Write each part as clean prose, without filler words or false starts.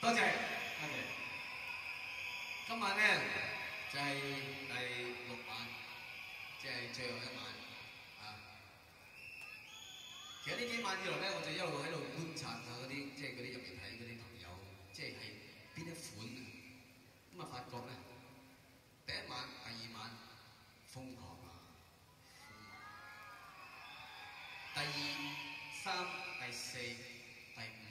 多謝，多謝。今晚咧就係第6晚，即係最後一晚啊。其實呢幾晚以來咧，我就一路喺度觀察下嗰啲，即係嗰啲入嚟睇嗰啲朋友，即係邊一款啊。咁啊，發覺咧第一晚、第二晚瘋狂啊，第二、三、第四、第五。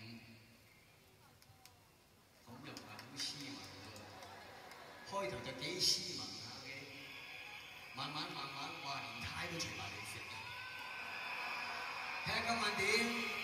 咁又唔係好斯文喎，開頭就幾斯文下嘅，慢慢哇，連呔都除埋嚟食啊！睇下今晚點？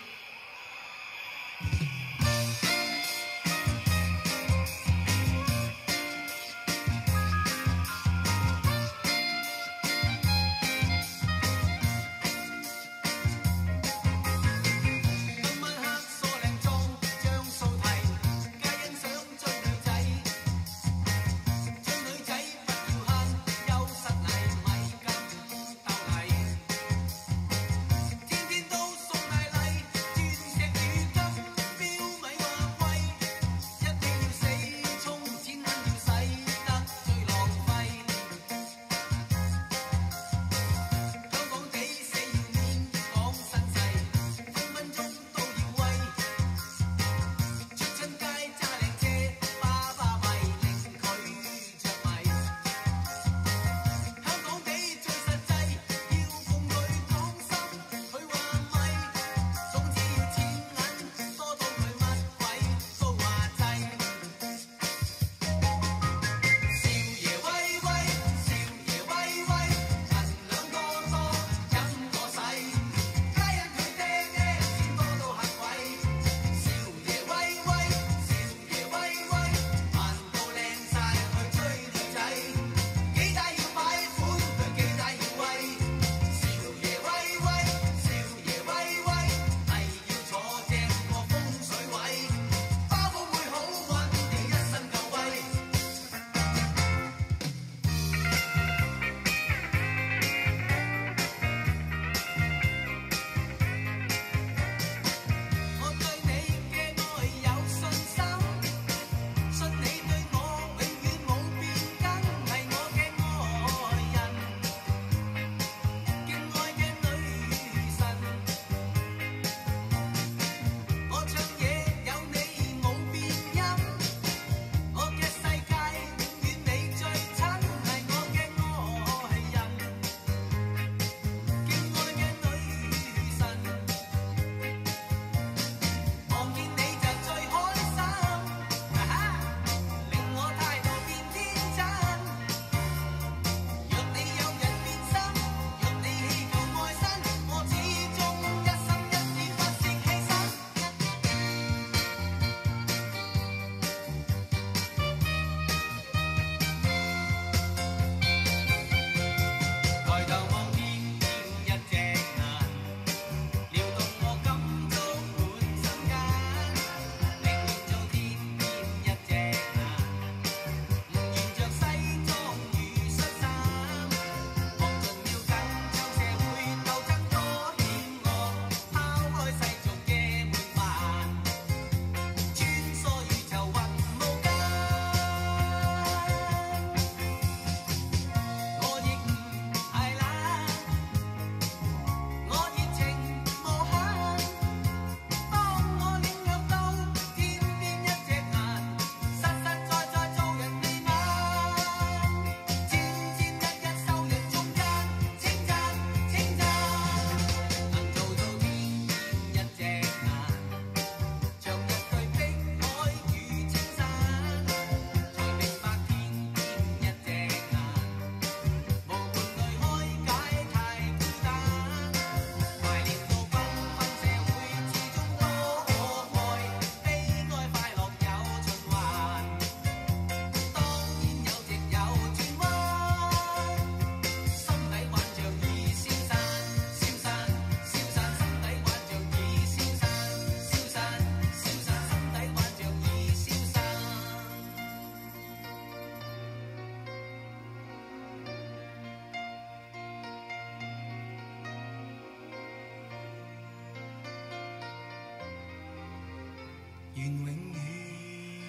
願永遠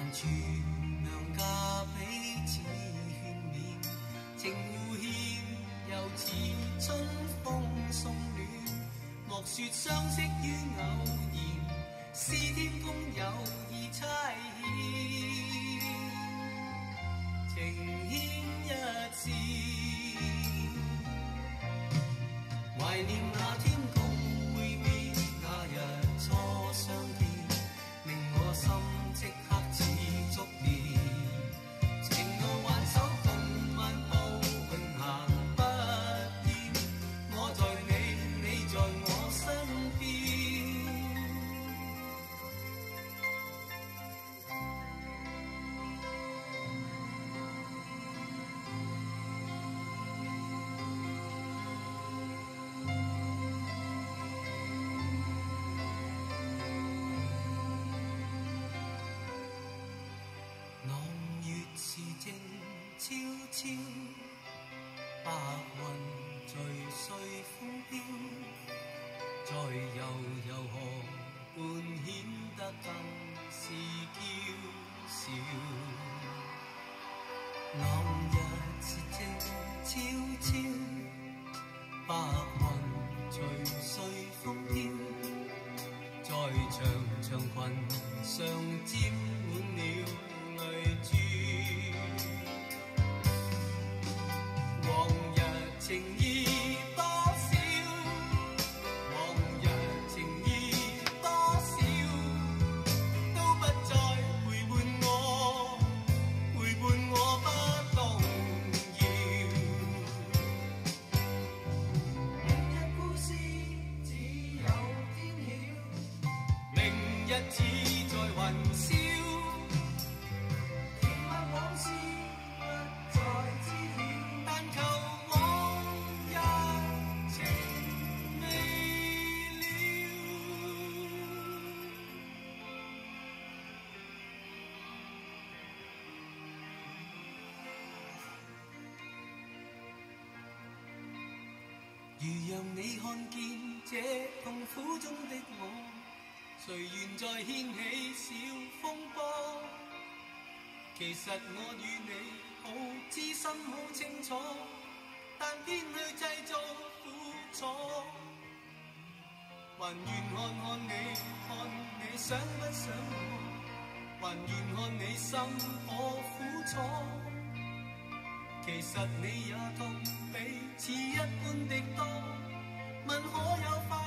住娘家彼此劝勉，情互欠又似春风送暖。莫说相识于偶然，是天公有意差遣，情牵一线。怀念那天共会面，那日初相见，令我心即刻似触电。情路挽手共漫步，永行不厌。我在你，你在我身邊。朗月是靜悄悄，白雲隨隨風飄，在悠悠河畔顯得更是嬌小。朗日是靜悄悄，白雲隨隨風飄，在長長裙上沾滿了淚珠。往日情意多少，往日情意多少，都不再陪伴我，陪伴我不動搖。明日故事只有天曉，明日只在雲霄。甜蜜往事不再知曉，但求往日情未了。如讓你看見這痛苦中的我，誰願再掀起小風波？其實我與你好知心好清楚，但偏去製造苦楚。還願看看你想不想我？還願看你心可苦楚。其實你也痛比似一般的多，問可有